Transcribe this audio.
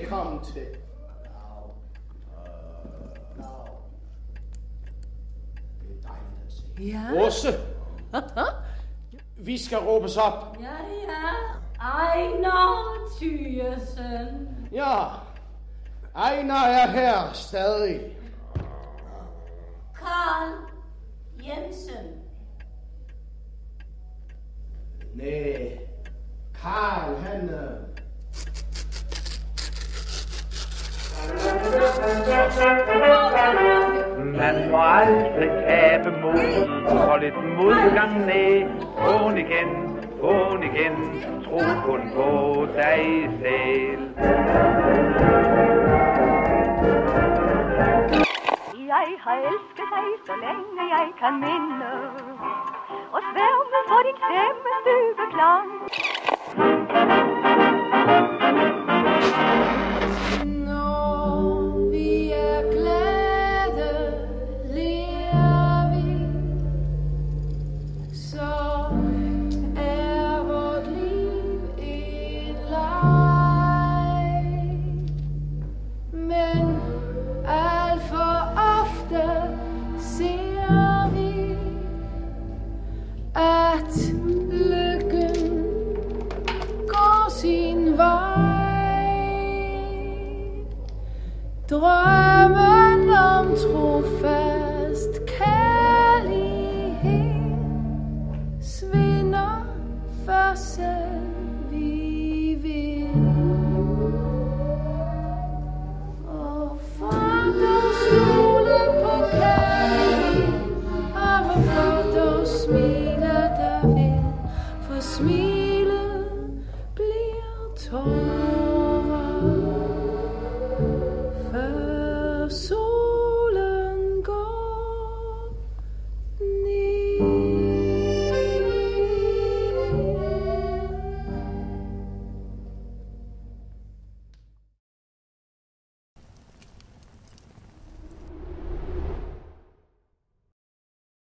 velkommen til. Det er dejligt at se. Ja. Åse, vi skal råbes op. Ja. Ejner Thyesen. Ja, Ejner er her stadig. Karl Jensen. Nej, Karl, han... Man må aldrig tabe modet, og lidt modgang ned. Vågn igen, tro kun på dig selv. Jeg har elsket dig, så længe jeg kan minde, og sværme for din stemme stykke klang.